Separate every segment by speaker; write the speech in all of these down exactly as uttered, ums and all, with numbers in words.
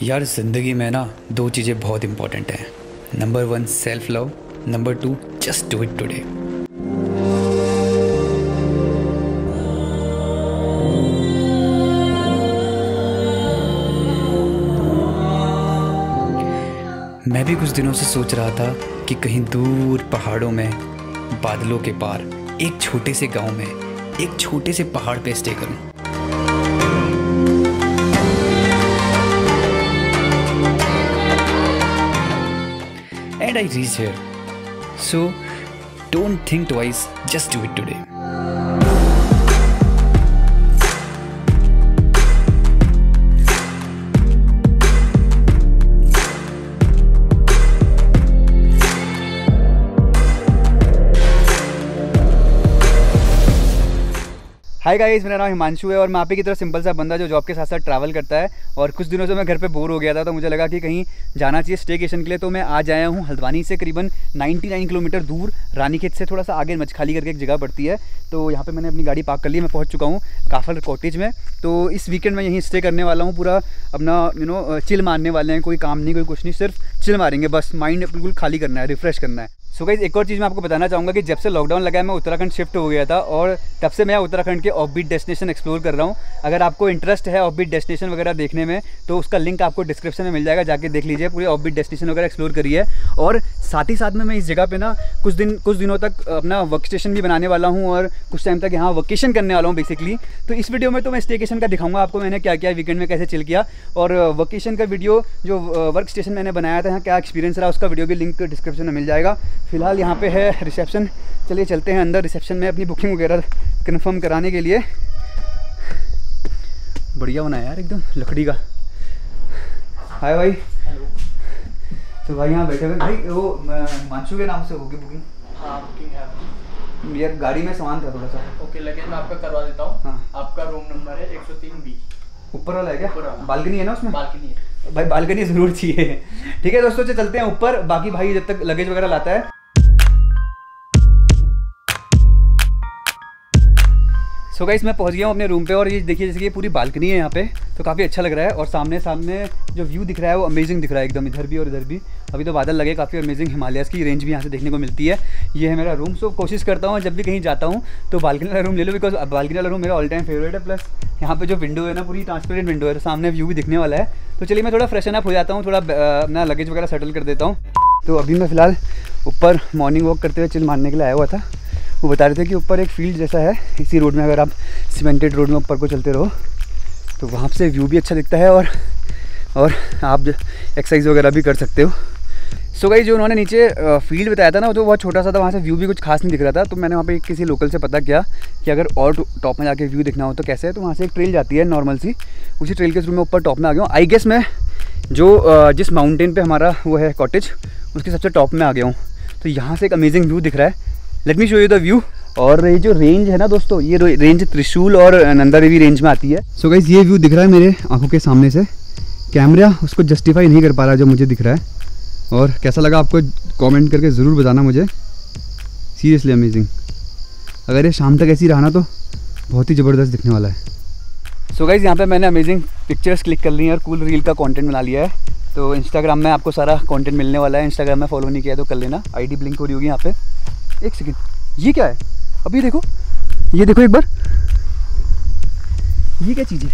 Speaker 1: यार ज़िंदगी में ना दो चीज़ें बहुत इंपॉर्टेंट हैं। Number one self love, number two just do it today. मैं भी कुछ दिनों से सोच रहा था कि कहीं दूर पहाड़ों में बादलों के पार एक छोटे से गांव में एक छोटे से पहाड़ पे स्टे करूं। And I reached here. So don't think twice, just do it today.
Speaker 2: Hi guys, मेरा नाम हिमांशु है और मैं आप ही की तरह सिंपल सा बंदा जो जॉब के साथ साथ ट्रैवल करता है। और कुछ दिनों से मैं घर पे बोर हो गया था, तो मुझे लगा कि कहीं जाना चाहिए स्टेकेशन के लिए। तो मैं आज आया हूँ हल्द्वानी से करीबन निन्यानवे किलोमीटर दूर, रानीखेत से थोड़ा सा आगे मचखाली करके एक जगह पड़ती है। तो यहाँ पे मैंने अपनी गाड़ी पार्क कर ली, मैं पहुँच चुका हूँ काफल कॉटेज में। तो इस वीकेंड में यहीं स्टे करने वाला हूँ, पूरा अपना यू नो चिल मारने वाले हैं। कोई काम नहीं, कोई कुछ नहीं, सिर्फ चिल मारेंगे, बस माइंड बिल्कुल खाली करना है, रिफ्रेश करना है। सो गाइस, एक और चीज़ मैं आपको बताना चाहूँगा कि जब से लॉकडाउन लगा है मैं उत्तराखंड शिफ्ट हो गया था और तब से मैं उत्तराखंड के ऑफबीट डेस्टिनेशन एक्सप्लोर कर रहा हूँ। अगर आपको इंटरेस्ट है ऑफबीट डेस्टिनेशन वगैरह देखने में तो उसका लिंक आपको डिस्क्रिप्शन में मिल जाएगा, जाके देख लीजिए। पूरे ऑफबीट डेस्टिनेशन वगैरह एक्सप्लोर करिए। और साथ ही साथ में मैं इस जगह पे ना कुछ दिन कुछ दिनों तक अपना वर्क स्टेशन भी बनाने वाला हूँ और कुछ टाइम तक यहाँ वकेशन करने वाला हूँ बेसिकली। तो इस वीडियो में तो मैं स्टेकेशन का दिखाऊंगा आपको, मैंने क्या किया वीकेंड में, कैसे चिल किया। और वकेशन का वीडियो जो वर्क स्टेशन मैंने बनाया था, यहाँ क्या एक्सपीरियंस रहा, उसका वीडियो भी लिंक डिस्क्रिप्शन में मिल जाएगा। फिलहाल यहाँ पे है रिसेप्शन, चलिए चलते हैं अंदर रिसेप्शन में अपनी बुकिंग वगैरह कंफर्म कराने के लिए। बढ़िया बनाया यार एकदम लकड़ी का। हाय भाई।
Speaker 3: हेलो।
Speaker 2: तो भाई यहाँ बैठे हुए भाई, वो हिमांशु के नाम से होगी बुकिंग?
Speaker 3: हाँ, बुकिंग है
Speaker 2: यार गाड़ी में सामान था थोड़ा सा।
Speaker 3: ओके, लगेज मैं आपका करवा देता हूँ।
Speaker 2: हाँ।
Speaker 3: आपका रूम नंबर है एक सौ तीन बी।
Speaker 2: ऊपर वाला है क्या?
Speaker 3: ऊपर वाला।
Speaker 2: बालकनी है ना उसमें?
Speaker 3: बालकनी है
Speaker 2: भाई, बालकनी जरूर चाहिए। ठीक है दोस्तों, चलते हैं ऊपर, बाकी भाई जब तक लगेज वगैरह लाता है। सो गाइस, मैं पहुंच गया हूँ अपने रूम पे और ये देखिए जैसे कि ये पूरी बालकनी है यहाँ पे, तो काफ़ी अच्छा लग रहा है। और सामने सामने जो व्यू दिख रहा है वो अमेजिंग दिख रहा है एकदम, इधर भी और इधर भी। अभी तो बादल लगे, काफ़ी अमेजिंग हिमालयस की रेंज भी यहाँ से देखने को मिलती है। ये है मेरा रूम। सो कोशिश करता हूँ जब भी कहीं जाता हूँ तो बालकनी वाला रूम ले लो, बिकॉज बालकनी वाला रूम मेरा ऑल टाइम फेवरेट है। प्लस यहाँ पे जो विंडो है ना, पूरी ट्रांसपेरेंट विंडो है, तो सामने व्यू भी दिखने वाला है। तो चलिए मैं थोड़ा फ्रेशन अप हो जाता हूँ, थोड़ा अपना लगेज वगैरह सेटल कर देता हूँ। तो अभी मैं फ़िलहाल ऊपर मॉर्निंग वॉक करते हुए चिल मारने के लिए आया हुआ था। वो बता रहे थे कि ऊपर एक फील्ड जैसा है, इसी रोड में अगर आप सीमेंटेड रोड में ऊपर को चलते रहो तो वहाँ से व्यू भी अच्छा दिखता है और और आप एक्सरसाइज वगैरह भी कर सकते हो। सो गाइस, जो उन्होंने नीचे फील्ड बताया था ना, तो बहुत छोटा सा था, वहाँ से व्यू भी कुछ खास नहीं दिख रहा था। तो मैंने वहाँ पे किसी लोकल से पता किया कि अगर और टॉप में जाके व्यू दिखना हो तो कैसे है। तो वहाँ से एक ट्रेल जाती है नॉर्मल सी, उसी ट्रेल के थ्रू मैं ऊपर टॉप में आ गया हूँ। आई गेस मैं जो जिस माउंटेन पर हमारा वो है कॉटेज, उसके सबसे टॉप में आ गया हूँ। तो यहाँ से एक अमेजिंग व्यू दिख रहा है। Let me show you the view. और ये जो रेंज है ना दोस्तों, ये रेंज त्रिशूल और नंदा देवी रेंज में आती है। सो गाइस, ये व्यू दिख रहा है मेरे आंखों के सामने से, कैमरा उसको जस्टिफाई नहीं कर पा रहा जो मुझे दिख रहा है। और कैसा लगा आपको कमेंट करके ज़रूर बताना मुझे, सीरियसली अमेजिंग। अगर ये शाम तक ऐसी रहा ना तो बहुत ही ज़बरदस्त दिखने वाला है। सो गाइस, यहाँ पे मैंने अमेजिंग पिक्चर्स क्लिक कर ली हैं और कूल रील का कंटेंट बना लिया है। तो इंस्टाग्राम में आपको सारा कंटेंट मिलने वाला है। इंस्टाग्राम में फॉलो नहीं किया तो कर लेना, आईडी ब्लिंक हो रही होगी यहाँ पे। एक सेकेंड, ये क्या है? अभी देखो, ये देखो एक बार, ये क्या चीज़ है?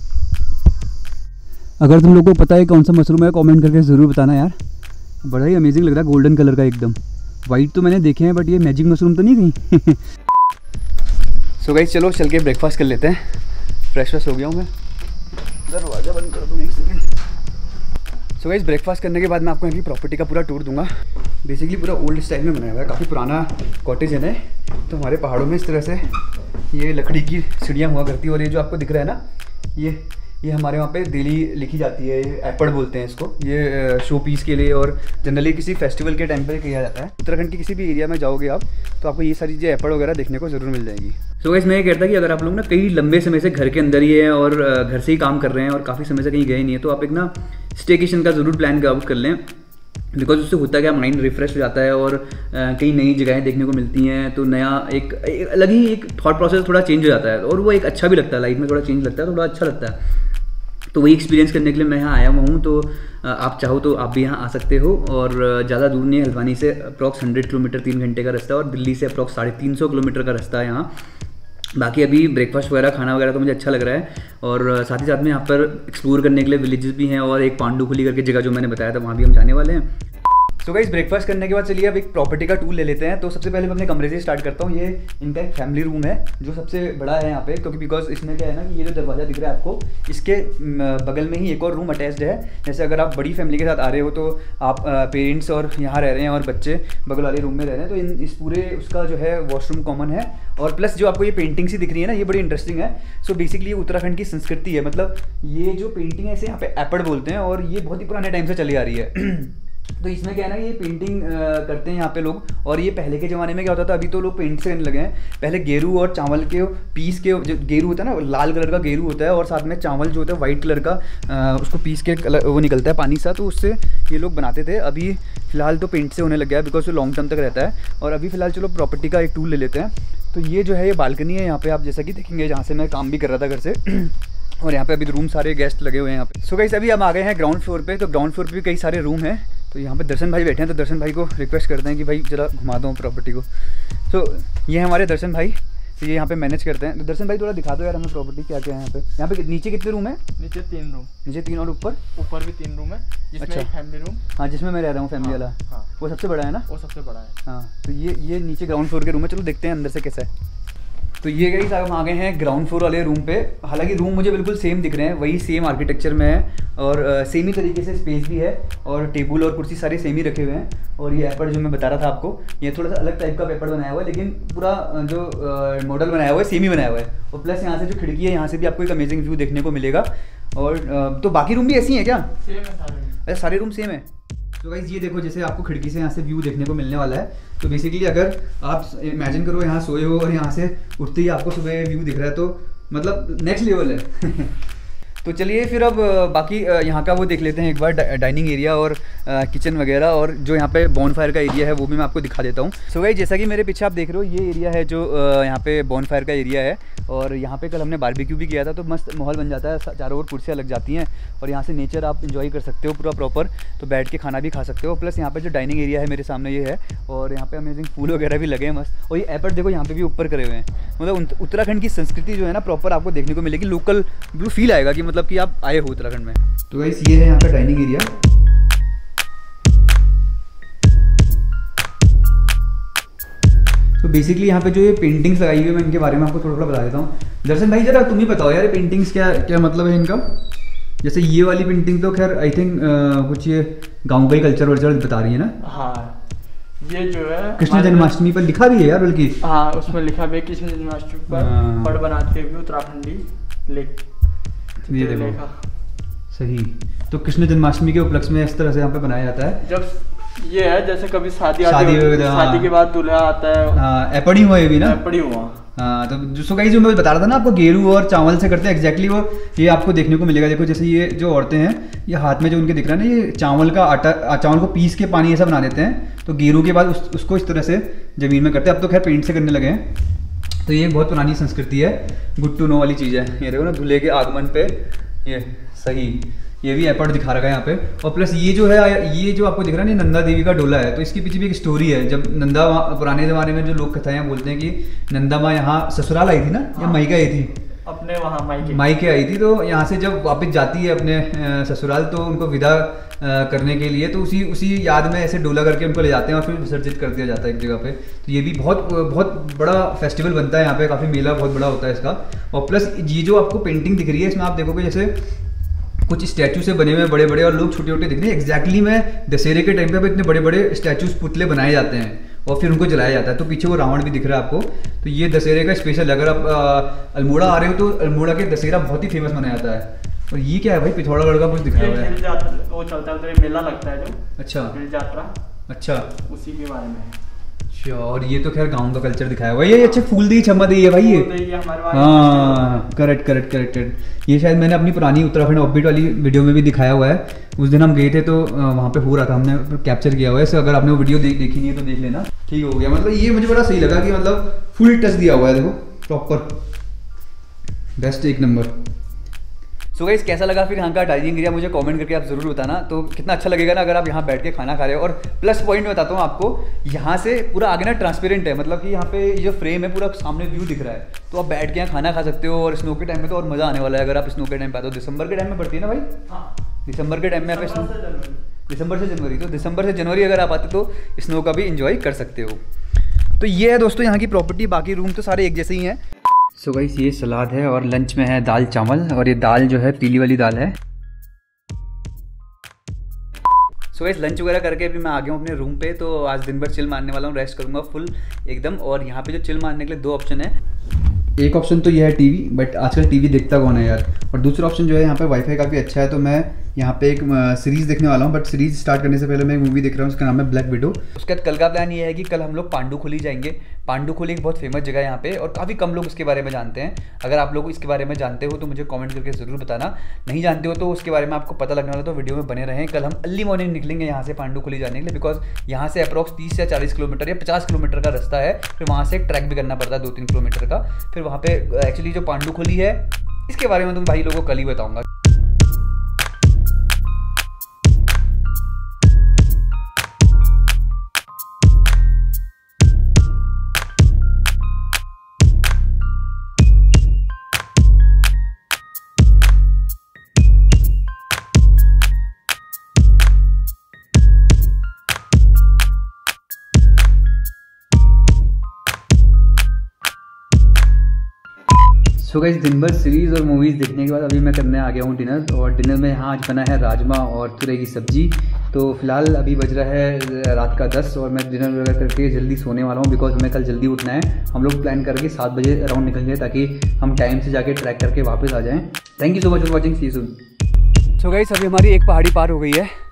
Speaker 2: अगर तुम लोग को पता है कौन सा मशरूम है, कमेंट करके ज़रूर बताना यार। बड़ा ही अमेजिंग लग रहा है, गोल्डन कलर का एकदम। वाइट तो मैंने देखे हैं, बट ये मैजिक मशरूम तो नहीं कहीं। सो गाइस, चलो चल के ब्रेकफास्ट कर लेते हैं। फ्रेश फ्रेश हो गया हूँ मैं, दरवाज़ा बंद कर दूँ एक सेकेंड। सो गाइस, ब्रेकफास्ट करने के बाद मैं आपको यहाँ की प्रॉपर्टी का पूरा टूर दूंगा। बेसिकली पूरा ओल्ड स्टाइल में बनाया हुआ है, काफ़ी पुराना कॉटेज है ना। तो हमारे पहाड़ों में इस तरह से ये लकड़ी की सीढ़ियाँ हुआ करती है। और ये जो आपको दिख रहा है ना, ये ये हमारे वहाँ पे डेली लिखी जाती है, ये एपड़ बोलते हैं इसको। ये शो पीस के लिए और जनरली किसी फेस्टिवल के टाइम पर किया जाता है। उत्तराखंड के किसी भी एरिया में जाओगे आप तो आपको ये सारी चीज़ें एपड़ वगैरह देखने को ज़रूर मिल जाएगी। सो गाइस, मैं ये कहता कि अगर आप लोग ना कई लंबे समय से घर के अंदर ही है और घर से ही काम कर रहे हैं और काफ़ी समय से कहीं गए नहीं है, तो आप एक ना स्टेकेशन का ज़रूर प्लान कर लें। बिकॉज उससे होता क्या, माइंड रिफ्रेश हो जाता है और कई नई जगहें देखने को मिलती हैं। तो नया एक, एक अलग ही एक थॉट प्रोसेस थोड़ा चेंज हो जाता है और वो एक अच्छा भी लगता है, लाइफ में थोड़ा चेंज लगता है तो थोड़ा अच्छा लगता है। तो वही एक्सपीरियंस करने के लिए मैं यहाँ आया हुआ हूँ। तो आप चाहो तो आप भी यहाँ आ सकते हो, और ज़्यादा दूर नहीं है, हल्द्वानी से अप्रॉक्स हंड्रेड किलोमीटर तीन घंटे का रास्ता, और दिल्ली से अप्रॉक्स साढ़े तीन सौ किलोमीटर का रास्ता है यहाँ। बाकी अभी ब्रेकफास्ट वगैरह खाना वगैरह तो मुझे अच्छा लग रहा है, और साथ ही साथ में यहाँ पर एक्सप्लोर करने के लिए विलेजेस भी हैं, और एक पांडुखुली करके जगह जो मैंने बताया था वहाँ भी हम जाने वाले हैं। तो गाइस ब्रेकफास्ट करने के बाद चलिए अब एक प्रॉपर्टी का टूर ले लेते हैं। तो सबसे पहले मैं अपने कमरे से स्टार्ट करता हूँ। ये इनका एक फैमिली रूम है जो सबसे बड़ा है यहाँ पे, क्योंकि बिकॉज इसमें क्या है ना कि ये जो दरवाज़ा दिख रहा है आपको, इसके बगल में ही एक और रूम अटैच्ड है। जैसे अगर आप बड़ी फैमिली के साथ आ रहे हो तो आप पेरेंट्स और यहाँ रह रहे हैं और बच्चे बगल वाले रूम में रह रहे हैं, तो इन इस पूरे उसका जो है वॉशरूम कॉमन है। और प्लस जो आपको ये पेंटिंग सी दिख रही है ना, ये बड़ी इंटरेस्टिंग है। सो बेसिकली ये उत्तराखंड की संस्कृति है, मतलब ये जो पेंटिंग है इसे यहाँ पे एपड़ बोलते हैं, और ये बहुत ही पुराने टाइम से चली आ रही है। तो इसमें क्या है ना, ये पेंटिंग करते हैं यहाँ पे लोग, और ये पहले के ज़माने में क्या होता था, अभी तो लोग पेंट से करने लगे हैं। पहले गेरू और चावल के पीस के, जो गेरू होता है ना, लाल कलर का गेरू होता है, और साथ में चावल जो होता है वाइट कलर का, आ, उसको पीस के कलर वो निकलता है पानी सा, तो उससे ये लोग बनाते थे। अभी फ़िलहाल तो पेंट से होने लग गया है, बिकॉज वो लॉन्ग टर्म तक रहता है। और अभी फ़िलहाल चलो प्रॉपर्टी का एक टूर ले लेते हैं। तो ये जो है ये बालकनी है यहाँ पे, आप जैसा कि देखेंगे, जहाँ से मैं काम भी कर रहा था घर से। और यहाँ पे अभी रूम सारे गेस्ट लगे हुए हैं यहाँ पे। सो गाइस अभी हम आ गए हैं ग्राउंड फ्लोर पे। तो ग्राउंड फ्लोर पे भी कई सारे रूम हैं। तो यहाँ पे दर्शन भाई बैठे हैं, तो दर्शन भाई को रिक्वेस्ट करते हैं कि भाई जरा घुमा दो प्रॉपर्टी को। तो ये हमारे दर्शन भाई, तो ये यहाँ पे मैनेज करते हैं। तो दर्शन भाई थोड़ा दिखा दो यार हमें प्रॉपर्टी क्या क्या है यहाँ पे। यहाँ पे नीचे कितने रूम है?
Speaker 3: नीचे तीन रूम।
Speaker 2: नीचे तीन, और ऊपर?
Speaker 3: ऊपर भी तीन रूम है, जिसमें
Speaker 2: अच्छा।
Speaker 3: एक फैमिली रूम।
Speaker 2: हाँ, जिसमें मैं रह रहा हूँ फैमिली वाला।
Speaker 3: हाँ,
Speaker 2: वो सबसे बड़ा है ना?
Speaker 3: वो सबसे बड़ा है।
Speaker 2: हाँ, तो ये ये नीचे ग्राउंड फ्लोर के रूम है। चलो देखते हैं अंदर से कैसा है। तो ये गाइस हम आ गए हैं ग्राउंड फ्लोर वाले रूम पे। हालांकि रूम मुझे बिल्कुल सेम दिख रहे हैं, वही सेम आर्किटेक्चर में है, और सेम ही तरीके से स्पेस भी है, और टेबल और कुर्सी सारे सेम ही रखे हुए हैं। और ये पेपर जो मैं बता रहा था आपको, ये थोड़ा सा अलग टाइप का पेपर बनाया हुआ है, लेकिन पूरा जो मॉडल बनाया हुआ है सेम ही बनाया हुआ है। और प्लस यहाँ से जो खिड़की है, यहाँ से भी आपको एक अमेजिंग व्यू देखने को मिलेगा। और तो बाकी रूम भी ऐसी हैं क्या?
Speaker 3: सेम है सारे रूम।
Speaker 2: अच्छा, सारे रूम सेम है। तो गाइस ये देखो, जैसे आपको खिड़की से यहाँ से व्यू देखने को मिलने वाला है। तो बेसिकली अगर आप इमेजिन करो यहाँ सोए हो और यहाँ से उठते ही आपको सुबह व्यू दिख रहा है, तो मतलब नेक्स्ट लेवल है। तो चलिए फिर अब बाकी यहाँ का वो देख लेते हैं एक बार, डाइनिंग एरिया और किचन वगैरह, और जो यहाँ पे बॉनफायर का एरिया है वो भी मैं आपको दिखा देता हूँ। सो गाइस जैसा कि मेरे पीछे आप देख रहे हो, ये एरिया है जो यहाँ पे बॉनफायर का एरिया है। और यहाँ पे कल हमने बारबेक्यू भी किया था, तो मस्त माहौल बन जाता है, चारों ओर कुर्सियाँ लग जाती हैं, और यहाँ से नेचर आप इन्जॉय कर सकते हो पूरा प्रॉपर। तो बैठ के खाना भी खा सकते हो। प्लस यहाँ पे जो डाइनिंग एरिया है मेरे सामने ये है, और यहाँ पे अमेजिंग फूल वगैरह भी लगे हैं मस्त। और ये एपर देखो यहाँ पे भी ऊपर करे हुए हैं। मतलब उत्तराखंड की संस्कृति जो है ना प्रॉपर आपको देखने को मिलेगी, लोकल ब्लू फील आएगा कि मतलब कि आप आए हो उत्तराखंड में। तो गाइस ये है यहाँ का डाइनिंग एरिया। तो बेसिकली यहाँ पे जो ये पेंटिंग्स लगाई हुई है, मैं इनके बारे में आपको थोड़ा थोड़ा बता देता हूँ। दर्शन भाई जरा तुम ही बताओ यार, पेंटिंग्स क्या क्या मतलब है इनका। जैसे ये वाली पेंटिंग तो खैर आई थिंक कुछ ये गाँव का ही कल्चर वल्चर बता रही है ना।
Speaker 3: हाँ, ये जो है
Speaker 2: कृष्ण जन्माष्टमी पर लिखा भी है यार, बल्कि
Speaker 3: हाँ उसमें लिखा भी है कृष्ण जन्माष्टमी पर पढ़ बनाते हुए उत्तराखंडी लेख।
Speaker 2: ये देखो सही। तो कृष्ण जन्माष्टमी के उपलक्ष्य में इस तरह से यहाँ पे बनाया जाता है।
Speaker 3: जब ये है जैसे कभी शादी
Speaker 2: शादी
Speaker 3: शादी,
Speaker 2: हाँ।
Speaker 3: शादी के बाद दूल्हा आता है।
Speaker 2: हाँ, एपड़ी हुआ ये भी ना,
Speaker 3: एपड़ी हुआ।
Speaker 2: हाँ, तो जो सो गाइस जो मैं बता रहा था ना आपको, गेरू और चावल से करते हैं एग्जैक्टली वो, ये आपको देखने को मिलेगा। देखो जैसे ये जो औरतें हैं, ये हाथ में जो उनके दिख रहा है ना, ये चावल का आटा, चावल को पीस के पानी ऐसा बना देते हैं। तो गेरू के बाद उस, उसको इस तरह से ज़मीन में करते हैं। अब तो खैर पेंट से करने लगे हैं। तो ये बहुत पुरानी संस्कृति है, गुड टू नो वाली चीज़ है। ये देखो ना, दूल्हे के आगमन पे ये सही, ये भी एपर्ट दिखा रखा है यहाँ पे। और प्लस ये जो है, ये जो आपको दिख रहा है ना, नंदा देवी का डोला है। तो इसके पीछे भी एक स्टोरी है। जब नंदा, पुराने ज़माने में जो लोग कथाएं बोलते हैं कि नंदा माँ यहाँ ससुराल आई थी ना, या
Speaker 3: हाँ,
Speaker 2: मायके आई थी,
Speaker 3: अपने वहाँ मायके
Speaker 2: मायके आई थी। तो यहाँ से जब वापस जाती है अपने ससुराल, तो उनको विदा करने के लिए, तो उसी उसी याद में ऐसे डोला करके उनको ले जाते हैं और फिर विसर्जित कर दिया जाता है एक जगह पे। तो ये भी बहुत बहुत बड़ा फेस्टिवल बनता है यहाँ पे, काफ़ी मेला बहुत बड़ा होता है इसका। और प्लस ये जो आपको पेंटिंग दिख रही है, इसमें आप देखोगे जैसे कुछ स्टैचू से बने हुए बड़े बड़े, और लोग छोटे छोटे दिख रहे हैं। एक्जैक्टली में दशहरे के टाइम पे इतने बड़े बड़े स्टैचूज पुतले बनाए जाते हैं और फिर उनको जलाया जाता है। तो पीछे वो रावण भी दिख रहा है आपको। तो ये दशहरे का स्पेशल, अगर आप अल्मोड़ा आ रहे हो तो अल्मोड़ा के दशहरा बहुत ही फेमस मनाया जाता है। और ये क्या है भाई, पिथौरागढ़ का कुछ दिखाया हुआ है,
Speaker 3: वो चलता है तो मेला लगता है जो।
Speaker 2: अच्छा,
Speaker 3: यात्रा,
Speaker 2: अच्छा,
Speaker 3: उसी के बारे में है।
Speaker 2: अच्छा, और ये तो खैर गांव का कल्चर दिखाया हुआ है। ये अच्छे फूल दी छम्मा दी है भाई, ये हाँ, करेक्ट करेक्ट करेक्ट। ये शायद मैंने अपनी पुरानी उत्तराखंड ऑफबीट वाली वीडियो में भी दिखाया हुआ है। उस दिन हम गए थे तो वहाँ पे हो रहा था, हमने कैप्चर किया हुआ है। अगर आपने वो वीडियो देख देखी नहीं है तो देख लेना। ठीक हो गया, मतलब ये मुझे बड़ा सही लगा कि मतलब फुल टच दिया हुआ है, देखो प्रॉपर, बेस्ट, एक नंबर। सो गाइस कैसा लगा फिर यहाँ का डाइनिंग एरिया मुझे कमेंट करके आप जरूर बताना। तो कितना अच्छा लगेगा ना अगर आप यहाँ बैठ के खाना खा रहे हो। और प्लस पॉइंट मैं बताता हूँ आपको, यहाँ से पूरा आगे ना ट्रांसपेरेंट है, मतलब कि यहाँ पे जो फ्रेम है पूरा सामने व्यू दिख रहा है, तो आप बैठ के यहाँ खाना खा सकते हो। और स्नो के टाइम में तो और मज़ा आने वाला है। अगर आप स्नो के टाइम पे आते हो, दिसंबर के टाइम में पड़ती है ना भाई? हाँ, दिसंबर के टाइम में आप स्नो, दिसंबर से जनवरी, तो दिसंबर से जनवरी अगर आप आते तो स्नो का भी इंजॉय कर सकते हो। तो ये है दोस्तों यहाँ की प्रॉपर्टी। बाकी रूम तो सारे एक जैसे ही हैं। सो गाइस ये सलाद है और लंच में है दाल चावल, और ये दाल जो है पीली वाली दाल है। सो गाइस लंच वगैरह करके अभी मैं आ गया हूँ अपने रूम पे। तो आज दिन भर चिल मारने वाला हूँ, रेस्ट करूँगा फुल एकदम। और यहाँ पे जो चिल मारने के लिए दो ऑप्शन है। एक ऑप्शन तो ये है टीवी, बट आजकल टीवी देखता कौन है यार। और दूसरा ऑप्शन जो है यहाँ पे वाईफाई काफ़ी अच्छा है, तो मैं यहाँ पे एक सीरीज़ देखने वाला हूँ। बट सीरीज़ स्टार्ट करने से पहले मैं एक मूवी देख रहा हूँ, उसका नाम है ब्लैक विडो। उसके बाद कल का प्लान ये है कि कल हम लोग पांडुखोली जाएंगे। पांडुखोली एक बहुत फेमस जगह है यहाँ पे, और काफ़ी कम लोग इसके बारे में जानते हैं। अगर आप लोग इसके बारे में जानते हो तो मुझे कमेंट करके ज़रूर बताना, नहीं जानते हो तो उसके बारे में आपको पता लगने वाला, तो वीडियो में बने रहें। कल हम अर्ली मॉर्निंग निकलेंगे यहाँ से पांडुखोली जाने के लिए, बिकॉज यहाँ से अप्रॉक्स तीस या चालीस किलोमीटर या पचास किलोमीटर का रास्ता है। फिर वहाँ से एक ट्रैक भी करना पड़ता है दो तीन किलोमीटर का। फिर वहाँ पे एक्चुअली जो पांडुखोली है इसके बारे में तुम भाई लोगों को कल ही बताऊँगा। सो गाइस दिन भर सीरीज़ और मूवीज़ देखने के बाद अभी मैं करने आ गया हूँ डिनर। और डिनर में यहाँ आज बना है राजमा और तुरई की सब्जी। तो फिलहाल अभी बज रहा है रात का दस, और मैं डिनर वगैरह करके जल्दी सोने वाला हूँ, बिकॉज हमें कल जल्दी उठना है। हम लोग प्लान करके सात बजे अराउंड निकल जाए, ताकि हम टाइम से जाके ट्रैक करके वापस आ जाएँ। Thank you so much for watching, see you soon. So guys अभी हमारी एक पहाड़ी पार हो गई है।